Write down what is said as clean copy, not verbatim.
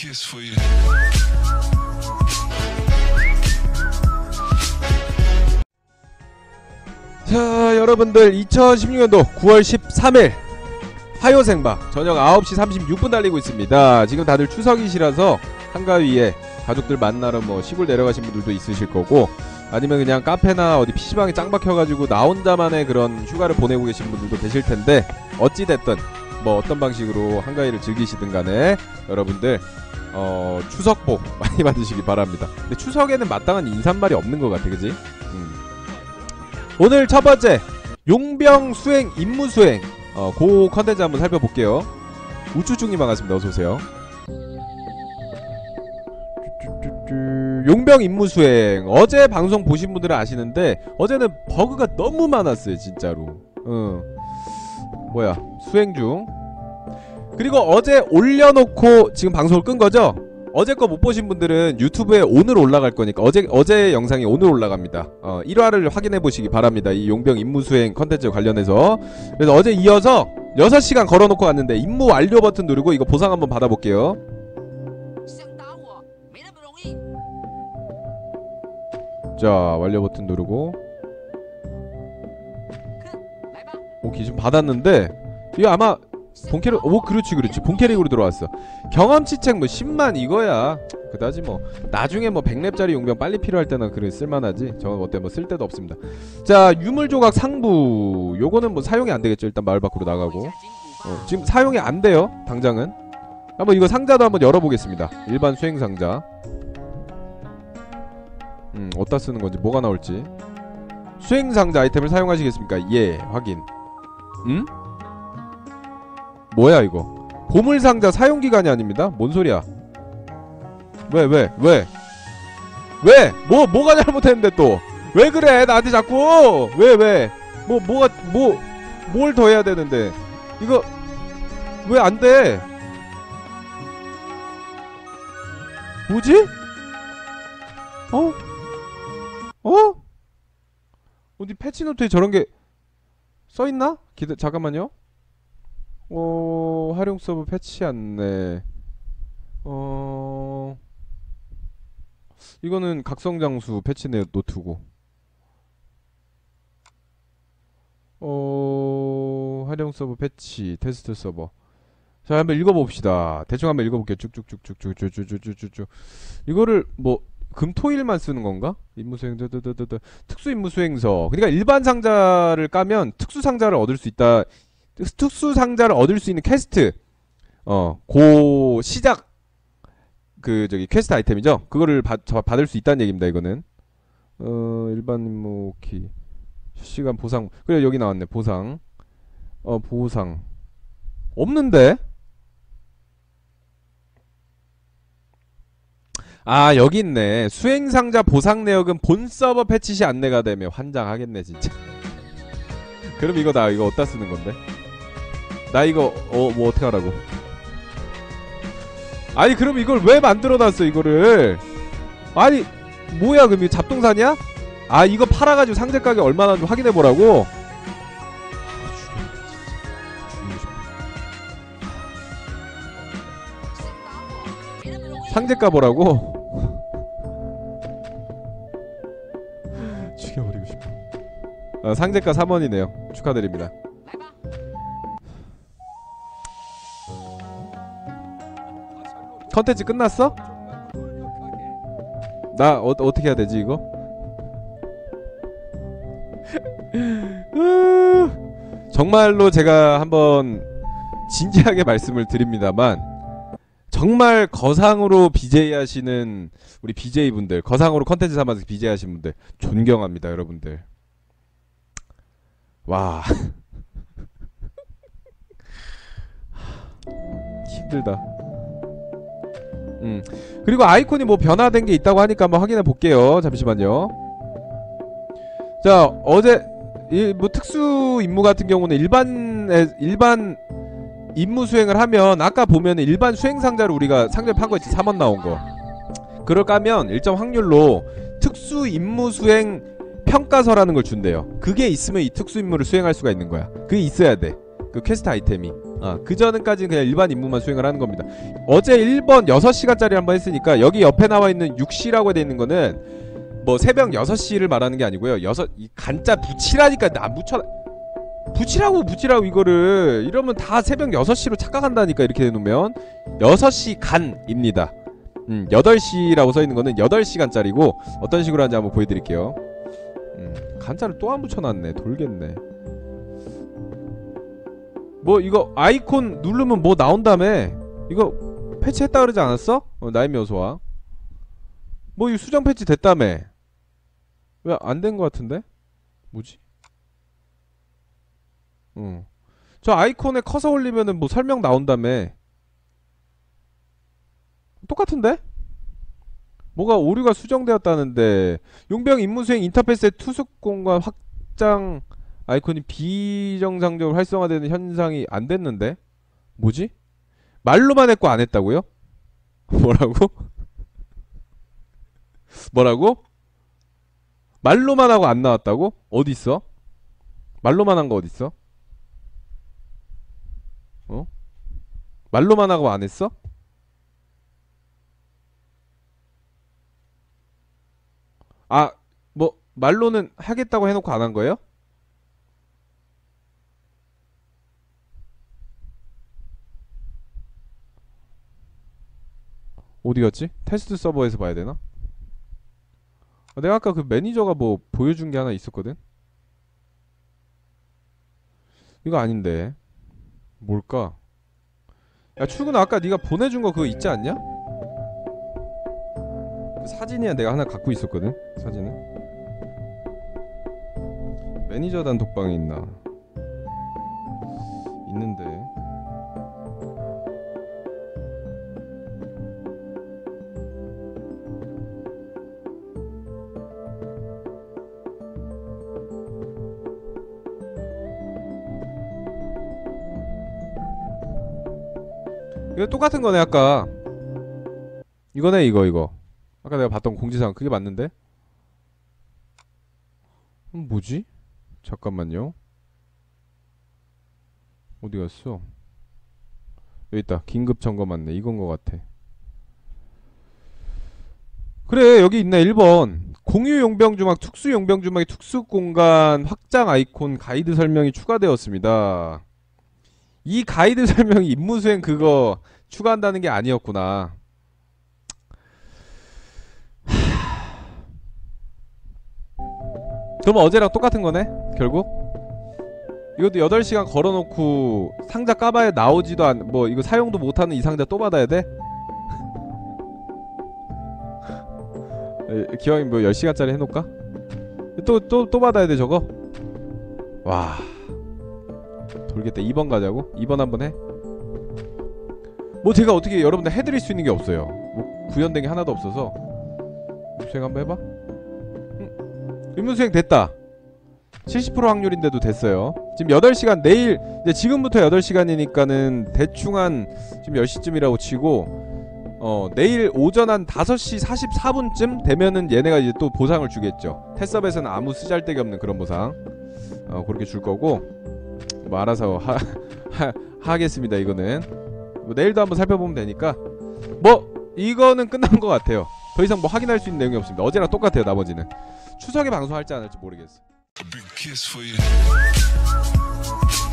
kiss for you. 자, 여러분들 2016년도 9월 13일 화요 생방 저녁 9시 36분 달리고 있습니다. 지금 다들 추석이시라서 한가위에 가족들 만나러 뭐 시골 내려가신 분들도 있으실 거고, 아니면 그냥 카페나 어디 PC방에 짱 박혀가지고 나 혼자만의 그런 휴가를 보내고 계신 분들도 계실 텐데, 어찌됐든 뭐 어떤 방식으로 한가위를 즐기시든 간에 여러분들 추석 복 많이 받으시기 바랍니다. 근데 추석에는 마땅한 인사말이 없는 것 같아, 그지? 오늘 첫 번째 용병 수행 임무 수행 그 컨텐츠 한번 살펴볼게요. 우쭈쭈님 반갑습니다. 어서오세요. 용병 임무 수행, 어제 방송 보신 분들은 아시는데 어제는 버그가 너무 많았어요 진짜로. 뭐야, 수행 중. 그리고 어제 올려놓고 지금 방송을 끈 거죠? 어제 거 못 보신 분들은 유튜브에 오늘 올라갈 거니까 어제 영상이 오늘 올라갑니다. 1화를 확인해 보시기 바랍니다. 이 용병 임무 수행 컨텐츠 관련해서. 그래서 어제 이어서 6시간 걸어놓고 갔는데 임무 완료 버튼 누르고 이거 보상 한번 받아볼게요. 자, 완료 버튼 누르고 오케이, 지금 받았는데 이거 아마 본캐릭, 오 그렇지 본캐릭으로 들어왔어. 경험치책 뭐 10만 이거야 그다지 뭐. 나중에 뭐 100렙짜리 용병 빨리 필요할 때는 그래 쓸만하지. 저건 어때 뭐 쓸데도 없습니다. 자, 유물조각 상부 요거는 뭐 사용이 안 되겠죠. 일단 마을 밖으로 나가고 지금 사용이 안 돼요 당장은. 한번 이거 상자도 한번 열어보겠습니다. 일반 수행 상자. 어디다 쓰는 건지, 뭐가 나올지. 수행 상자 아이템을 사용하시겠습니까? 예, 확인. 뭐야 이거? 보물상자 사용기간이 아닙니다. 뭔 소리야? 왜? 뭐가 잘못했는데 또? 왜 그래 나한테 자꾸? 왜? 뭘 더 해야 되는데? 이거 왜 안 돼? 뭐지? 어디 패치노트에 저런 게 써있나? 잠깐만요. 활용 서버 패치 안내. 이거는 각성장수 패치 노트고. 활용 서버 패치 테스트 서버. 자, 한번 읽어봅시다. 대충 한번 읽어볼게요. 쭉쭉쭉쭉쭉쭉쭉쭉쭉. 이거를 뭐 금토일만 쓰는 건가? 임무수행서, 특수 임무수행서. 그러니까 일반 상자를 까면 특수 상자를 얻을 수 있다. 특수 상자를 얻을 수 있는 퀘스트, 고 시작 퀘스트 아이템이죠. 그거를 받을 수 있다는 얘기입니다. 이거는 일반 임무 키 실시간 보상. 그래, 여기 나왔네. 보상. 보상 없는데? 아, 여기 있네. 수행상자 보상 내역은 본 서버 패치 시 안내가 되며. 환장하겠네 진짜. 그럼 이거 나 이거 어디다 쓰는 건데? 나 이거 뭐 어떻게 하라고? 아니 그럼 이걸 왜 만들어놨어 이거를? 아니 뭐야, 그럼 이거 잡동사냐? 아, 이거 팔아가지고 상자 가격 얼마나 하는지 확인해보라고? 상자 까보라고? 죽여버리고 싶어. 상자가 3원이네요 축하드립니다. 컨텐츠 끝났어? 나 어떻게 해야 되지 이거? 정말로 제가 한번 진지하게 말씀을 드립니다만, 정말 거상으로 BJ 하시는 우리 BJ 분들, 거상으로 컨텐츠 삼아서 BJ 하시는 분들 존경합니다 여러분들. 와 힘들다. 그리고 아이콘이 뭐 변화된 게 있다고 하니까 한번 확인해 볼게요. 잠시만요. 자, 어제 뭐 특수 임무 같은 경우는 일반 임무 수행을 하면 아까 보면 일반 수행 상자를 우리가 상자에 판 거 있지, 3원 나온 거. 그걸 까면 일정 확률로 특수 임무 수행 평가서라는 걸 준대요. 그게 있으면 이 특수 임무를 수행할 수가 있는 거야. 그게 있어야 돼. 그 퀘스트 아이템이. 그전까지는 그냥 일반 임무만 수행을 하는 겁니다. 어제 1번 6시간짜리 한번 했으니까 여기 옆에 나와 있는 6시라고 되어 있는 거는 뭐 새벽 6시를 말하는 게 아니고요. 이 간자 붙이라니까 나 붙이라고 이거를 이러면 다 새벽 6시로 착각한다니까. 이렇게 해놓으면 6시 간입니다. 8시라고 써있는 거는 8시간짜리고 어떤 식으로 하는지 한번 보여드릴게요. 간자를 또 안 붙여놨네. 돌겠네. 뭐 이거 아이콘 누르면 뭐 나온다며. 이거 패치했다 그러지 않았어? 나임이 어서와. 뭐 이거 수정 패치 됐다며. 왜 안 된 거 같은데? 뭐지? 저 아이콘에 커서 올리면은 뭐 설명 나온다며. 똑같은데? 뭐가 오류가 수정되었다는데. 용병 임무수행 인터페이스의 투숙 공간 확장 아이콘이 비정상적으로 활성화되는 현상이 안 됐는데? 뭐지? 말로만 했고 안 했다고요? 뭐라고? 뭐라고? 말로만 하고 안 나왔다고? 어딨어? 말로만 한 거 어딨어? 말로만 하고 안 했어? 뭐 말로는 하겠다고 해놓고 안 한 거예요? 어디 갔지? 테스트 서버에서 봐야 되나? 내가 아까 그 매니저가 뭐 보여준 게 하나 있었거든? 이거 아닌데. 뭘까? 야, 출근 아까 네가 보내준 거 그거 있지 않냐? 그 사진이야. 내가 하나 갖고 있었거든? 사진은. 매니저 단톡방에 있나? 있는데. 이거 똑같은 거네. 아까 이거네. 이거 아까 내가 봤던 공지사항 그게 맞는데? 뭐지? 잠깐만요. 어디 갔어? 여기 있다. 긴급 점검 맞네. 이건 거 같아. 그래, 여기 있네. 1번 공유 용병 주막 특수 용병 주막의 특수 공간 확장 아이콘 가이드 설명이 추가되었습니다. 이 가이드 설명이 임무 수행 그거 추가한다는 게 아니었구나. 그러면 어제랑 똑같은 거네? 결국? 이것도 8시간 걸어놓고 상자 까봐야 나오지도 않... 뭐 이거 사용도 못하는 이 상자 또 받아야 돼? 기왕이면 뭐 10시간짜리 해놓을까? 또 받아야 돼 저거? 와... 돌겠다. 2번 가자고? 2번 한번 해? 뭐 제가 어떻게 여러분들 해드릴 수 있는 게 없어요. 뭐 구현된 게 하나도 없어서. 수행 한번 해봐. 의무수행 됐다. 70% 확률인데도 됐어요. 지금 8시간 내일 이제 지금부터 8시간이니까는 대충 한 지금 10시쯤이라고 치고 내일 오전 한 5시 44분쯤 되면은 얘네가 이제 또 보상을 주겠죠. 테스업에서는 아무 쓰잘데기 없는 그런 보상 그렇게 줄 거고 뭐 알아서 하겠습니다. 이거는 뭐 내일도 한번 살펴보면 되니까 뭐 이거는 끝난 것 같아요. 더 이상 뭐 확인할 수 있는 내용이 없습니다. 어제랑 똑같아요. 나머지는 추석에 방송할지 안 할지 모르겠어.